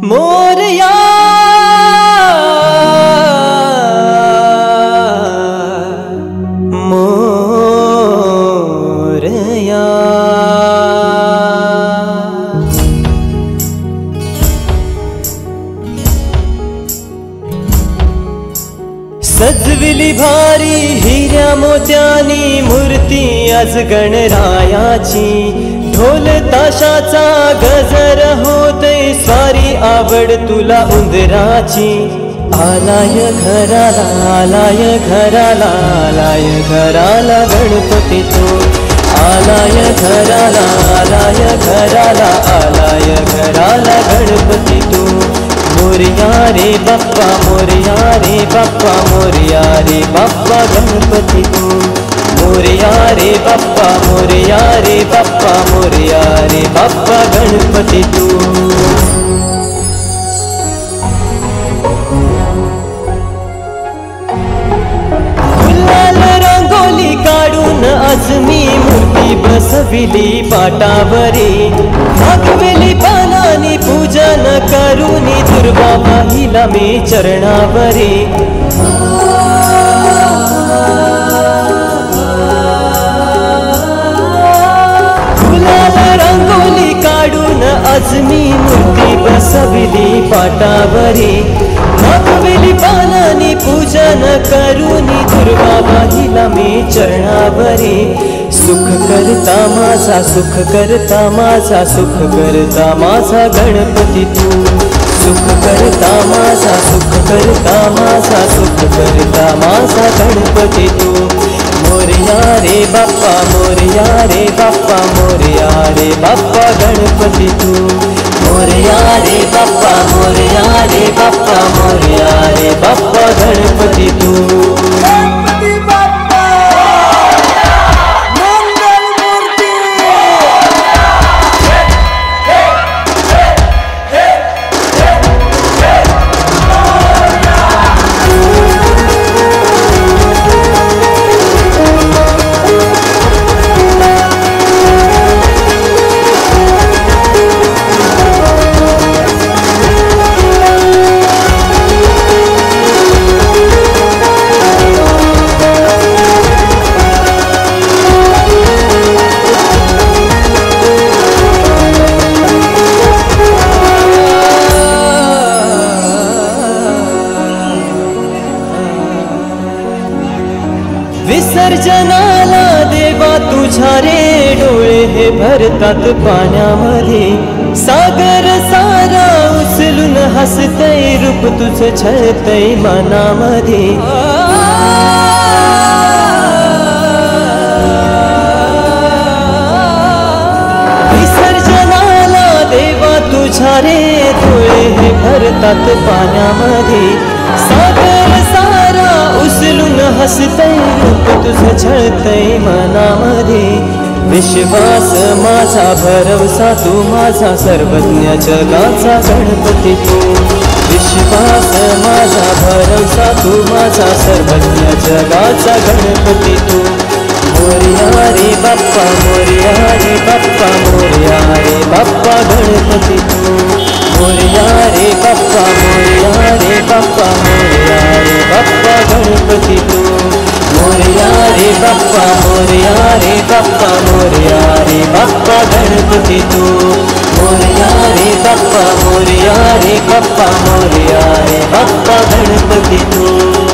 मोरया मोरया सजविली भारी हिऱ्या मोत्यानी मूर्ती आज गणरायाची ढोल ताशाचा गजर होतय स्वारी आवड तुला उंदराची आलाय घराला आलाय घराला आलाय घराला गणपती तो आलाय घराला आलाय घराला आलाय घराला गणपती तो मोरया रे बाप्पा मोरया रे बाप्पा मोरया रे बाप्पा गणपती तू मोरया रे बाप्पा मोरया रे बाप्पा मोरया रे बाप्पा गणपती तू गुलाल रंगोली काढून आज मी मूर्ती बसविली पाटावरी मागविली पानानी पूजन करूनी दुर्गा माहिला मी चरणावरी गुलाल रंगोली काढून आज मी मूर्ती बसविली पाटावरी मागविली पानानी पूजन करूनी दुर्गा माहिला मी चरणावरी सुख करता माझा सुख करता माझा सुख करता माझा गणपती तू सुख करता माझा सुख करता माझा सुख करता माझा गणपती तू मोरया रे बाप्पा मोरया रे बाप्पा मोरया रे बाप्पा गणपती तू मोरया रे बाप्पा मोरया रे बाप्पा मोरया रे बाप्पा गणपती तू विसर्जनाला देवा तुझ्या रे डोळे हे भरतात पाण्यामध्ये सागर सारा उचलून हसतय रूप तुझं छळतय मनामध्ये विसर्जनाला देवा तुझ्या रे डोळे हे भरतात पाण्यामध्ये सागर सारा उचलून हसतय रूप तुझं छळतय मनामध्ये विश्वास माझा भरवसा तू माझा सर्वज्ञ जगाचा गणपती तू विश्वास माझा भरवसा तू माझा सर्वज्ञ जगाचा गणपती तू मोरया रे बाप्पा मोरया रे बाप्पा मोरया रे बाप्पा गणपती तू मोरया रे बाप्पा मोरया रे बाप्पा मोरया रे बाप्पा गणपती तू मोरया रे बाप्पा मोरया रे बाप्पा मोरया रे बाप्पा गणपती तू मोरया रे बाप्पा मोरया रे बाप्पा मोरया रे बाप्पा गणपती तू